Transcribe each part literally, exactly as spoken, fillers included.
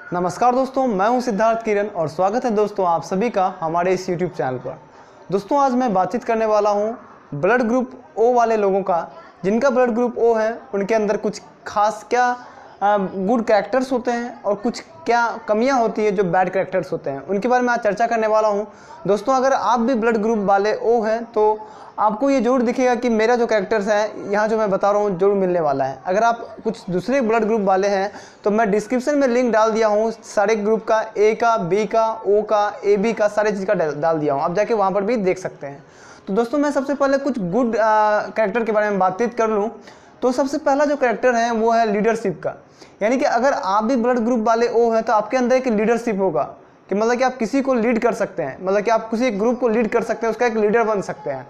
नमस्कार दोस्तों, मैं हूं सिद्धार्थ किरण और स्वागत है दोस्तों आप सभी का हमारे इस यूट्यूब चैनल पर। दोस्तों आज मैं बातचीत करने वाला हूं ब्लड ग्रुप ओ वाले लोगों का। जिनका ब्लड ग्रुप ओ है उनके अंदर कुछ खास क्या गुड कैरेक्टर्स होते हैं और कुछ क्या कमियां होती है जो बैड कैरेक्टर्स होते हैं, उनके बारे में आज चर्चा करने वाला हूं। दोस्तों अगर आप भी ब्लड ग्रुप वाले ओ हैं तो आपको ये जरूर दिखेगा कि मेरा जो कैरेक्टर्स है यहाँ जो मैं बता रहा हूँ जरूर मिलने वाला है। अगर आप कुछ दूसरे ब्लड ग्रुप वाले हैं तो मैं डिस्क्रिप्शन में लिंक डाल दिया हूँ सारे ग्रुप का, ए का, बी का, ओ का, ए बी का, सारे चीज़ का डाल दिया हूँ, आप जाके वहाँ पर भी देख सकते हैं। तो दोस्तों मैं सबसे पहले कुछ गुड कैरेक्टर के बारे में बातचीत कर लूँ तो सबसे पहला जो कैरेक्टर है वो है लीडरशिप का। यानी कि अगर आप भी ब्लड ग्रुप वाले ओ हैं तो आपके अंदर एक लीडरशिप होगा कि मतलब कि आप किसी को लीड कर सकते हैं, मतलब कि आप किसी ग्रुप को लीड कर सकते हैं, उसका एक लीडर बन सकते हैं।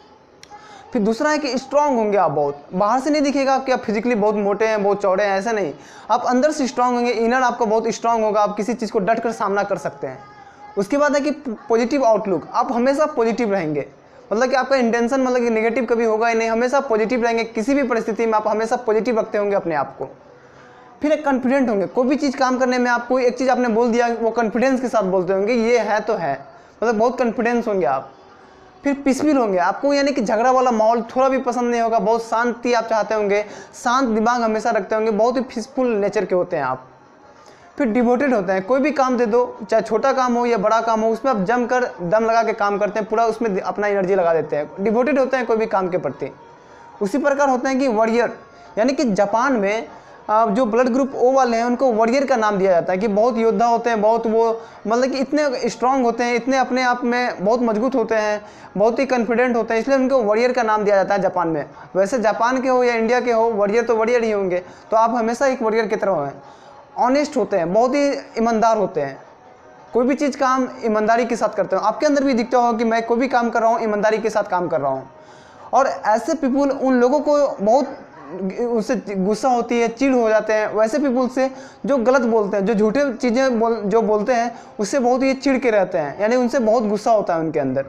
फिर दूसरा है कि स्ट्रांग होंगे आप, बहुत बाहर से नहीं दिखेगा कि आप फिजिकली बहुत मोटे हैं, बहुत चौड़े हैं, ऐसा नहीं, आप अंदर से स्ट्रांग होंगे, इनर आपका बहुत स्ट्रांग होगा, आप किसी चीज़ को डट कर सामना कर सकते हैं। उसके बाद है कि पॉजिटिव आउटलुक, आप हमेशा पॉजिटिव रहेंगे, मतलब कि आपका इंटेंशन मतलब कि नेगेटिव कभी होगा ही नहीं, हमेशा पॉजिटिव रहेंगे, किसी भी परिस्थिति में आप हमेशा पॉजिटिव रखते होंगे अपने आप को। फिर एक कॉन्फिडेंट होंगे, कोई भी चीज़ काम करने में आप कोई एक चीज़ आपने बोल दिया वो कॉन्फिडेंस के साथ बोलते होंगे, ये है तो है, मतलब बहुत कॉन्फिडेंस होंगे आप। फिर पीसफुल होंगे, आपको यानी कि झगड़ा वाला माहौल थोड़ा भी पसंद नहीं होगा, बहुत शांति आप चाहते होंगे, शांत दिमाग हमेशा रखते होंगे, बहुत ही पीसफुल नेचर के होते हैं आप। फिर डिवोटेड होते हैं, कोई भी काम दे दो, चाहे छोटा काम हो या बड़ा काम हो, उसमें आप जम कर दम लगा के काम करते हैं, पूरा उसमें अपना एनर्जी लगा देते हैं, डिवोटेड होते हैं कोई भी काम के प्रति। उसी प्रकार होते हैं कि वॉरियर, यानी कि जापान में जो ब्लड ग्रुप ओ वाले हैं उनको वॉरियर का नाम दिया जाता है कि बहुत योद्धा होते हैं, बहुत वो मतलब कि इतने स्ट्रांग होते हैं, इतने अपने आप में बहुत मजबूत होते हैं, बहुत ही कॉन्फिडेंट होते हैं, इसलिए उनको वॉरियर का नाम दिया जाता है जापान में। वैसे जापान के हो या इंडिया के हो, वॉरियर तो वॉरियर ही होंगे, तो आप हमेशा एक वॉरियर की तरह हैं। ऑनेस्ट होते हैं, बहुत ही ईमानदार होते हैं, कोई भी चीज़ काम ईमानदारी के साथ करते हो, आपके अंदर भी दिखता हो कि मैं कोई भी काम कर रहा हूँ ईमानदारी के साथ काम कर रहा हूँ। और ऐसे पीपुल, उन लोगों को बहुत उससे गुस्सा होती है, चिढ़ हो जाते हैं, वैसे पीपुल से जो गलत बोलते हैं, जो झूठे चीज़ें बोल जो बोलते हैं उससे बहुत ही चिढ़ के रहते हैं, यानी उनसे बहुत गुस्सा होता है उनके अंदर।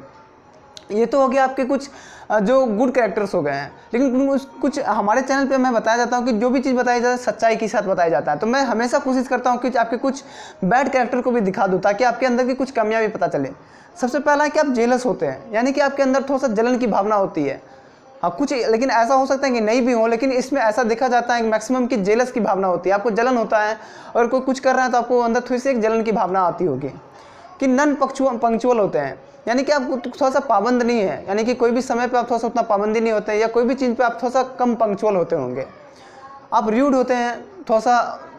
ये तो हो गया आपके कुछ जो गुड कैरेक्टर्स हो गए हैं, लेकिन कुछ हमारे चैनल पे मैं बताया जाता हूँ कि जो भी चीज़ बताई जाए सच्चाई के साथ बताया जाता है, तो मैं हमेशा कोशिश करता हूँ कि आपके कुछ बैड कैरेक्टर को भी दिखा दूँ ताकि आपके अंदर की कुछ कमियाँ भी पता चले। सबसे पहला है कि आप जेलस होते हैं, यानी कि आपके अंदर थोड़ा सा जलन की भावना होती है। हाँ कुछ, लेकिन ऐसा हो सकता है कि नहीं भी हो, लेकिन इसमें ऐसा देखा जाता है कि मैक्सिमम की जेलस की भावना होती है, आपको जलन होता है और कोई कुछ कर रहा है तो आपको अंदर थोड़ी सी एक जलन की भावना आती होगी। कि नन पंक्चुअल पंक्चुअल होते हैं, यानी कि आप थोड़ा सा पाबंद नहीं है, यानी कि कोई भी समय पे आप थोड़ा सा उतना पाबंदी नहीं होते हैं, या कोई भी चीज़ पे आप थोड़ा सा कम पंक्चुअल होते होंगे। आप र्यूड होते हैं, थोड़ा सा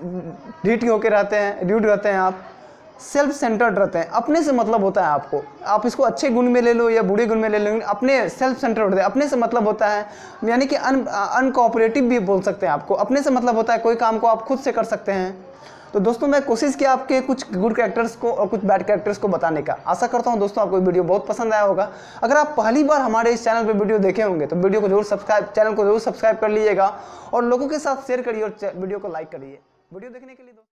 ढीठ होकर रहते हैं, र्यूड रहते हैं आप, सेल्फ सेंटर्ड रहते हैं, अपने से मतलब होता है आपको, आप इसको अच्छे गुण में ले लो या बुरे गुण में ले लो, अपने सेल्फ सेंटर्ड होते हैं, अपने से मतलब होता है, यानी कि अन अनकोऑपरेटिव भी बोल सकते हैं आपको, अपने से मतलब होता है, कोई काम को आप खुद से कर सकते हैं। तो दोस्तों मैं कोशिश किया आपके कुछ गुड कैरेक्टर्स को और कुछ बैड कैरेक्टर्स को बताने का। आशा करता हूं दोस्तों आपको वीडियो बहुत पसंद आया होगा। अगर आप पहली बार हमारे इस चैनल पे वीडियो देखे होंगे तो वीडियो को जरूर सब्सक्राइब चैनल को जरूर सब्सक्राइब कर लीजिएगा और लोगों के साथ शेयर करिए और वीडियो को लाइक करिए। वीडियो देखने के लिए